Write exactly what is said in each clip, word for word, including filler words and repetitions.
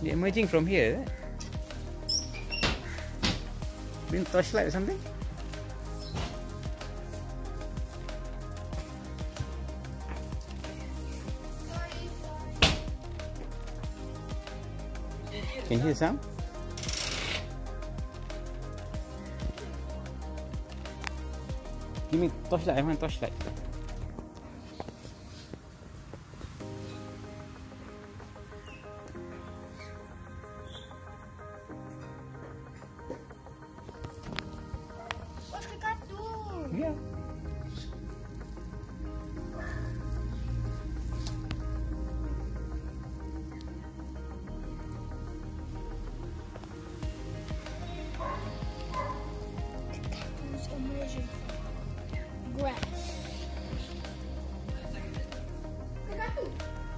They're emerging from here. Bring torchlight or something? Can you hear some? Give me torchlight, I want torchlight. What's the cartoon? Yeah. Cartoons emerging from grass. The cartoon.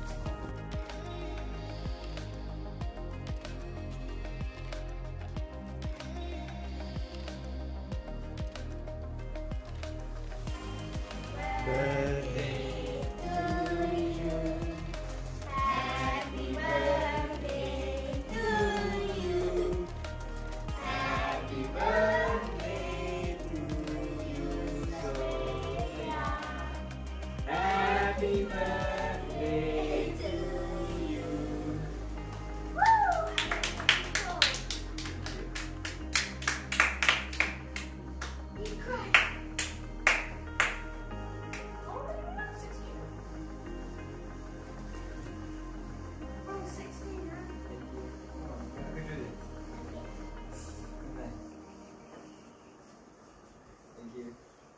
Birthday to you. Happy birthday to you. Happy birthday to you, Sophia. Happy birthday to you. Woo! You cried. Oh, you're not sixteen. Oh, sixteen, huh? Thank you.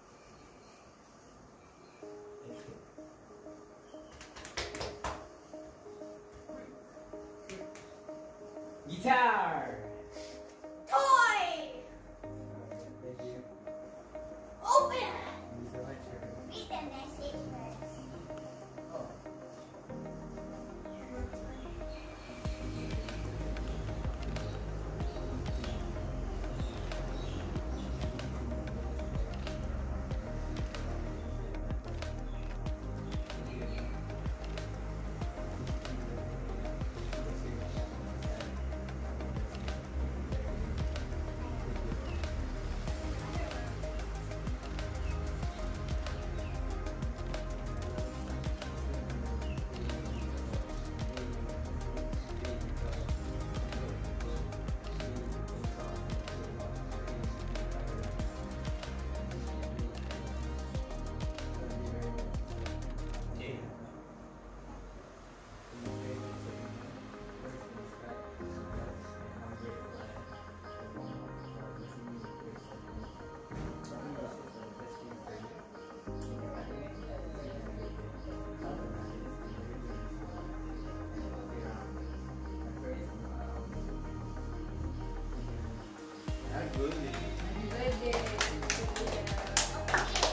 Guitar! Toy! Thank you. Open! Thank you so much. Read the message first. Oh. Happy birthday.